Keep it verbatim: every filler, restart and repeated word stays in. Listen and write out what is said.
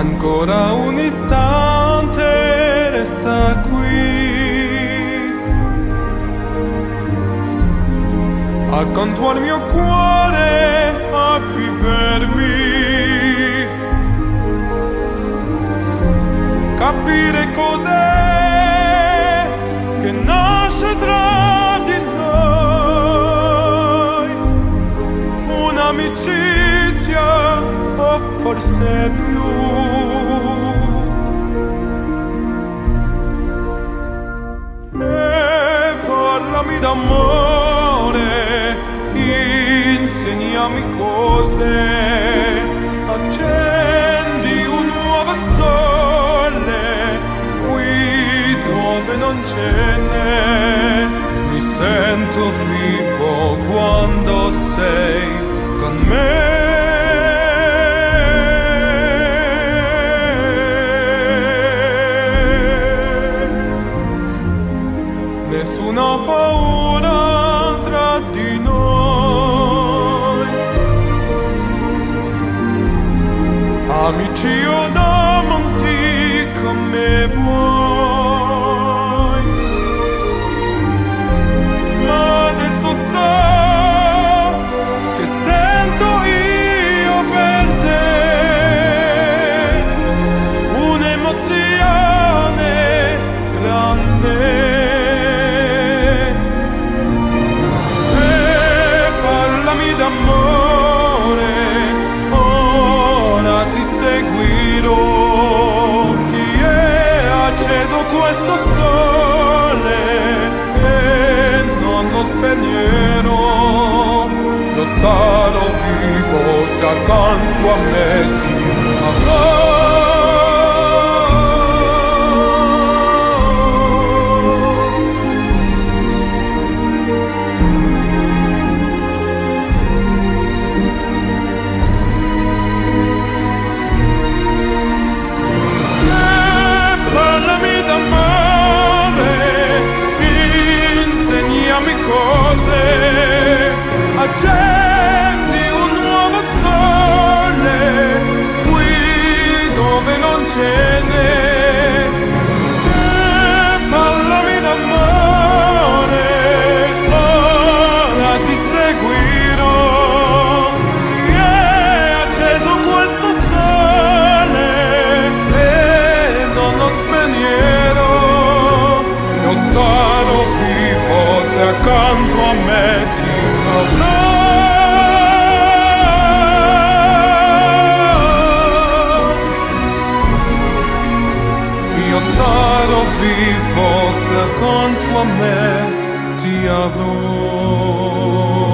Ancora un istante resta qui, accanto al mio cuore a vivermi, capire cos'è che nasce tra di noi, un'amicizia o forse più. E parlami d'amore, insegnami cose, accendi un nuovo sole qui dove non ce n'è. Mi sento vivo quando sei con me. Nessuna paura tra di noi, amici o amanti come vuoi, ma adesso so che sento io per te un'emozione grande. D'amore, ora ti seguirò, si è acceso questo sole e non lo spegnerò, io sarò vivo se accanto a me ti avrò. Accendi un nuovo sole qui dove non ce n'è. E parlami d'amore, ora ti seguirò. Si è acceso questo sole e non lo spegnerò. Io sarò vivo se accanto a me ti avrò. Io sarò vivo se accanto a me ti avrò.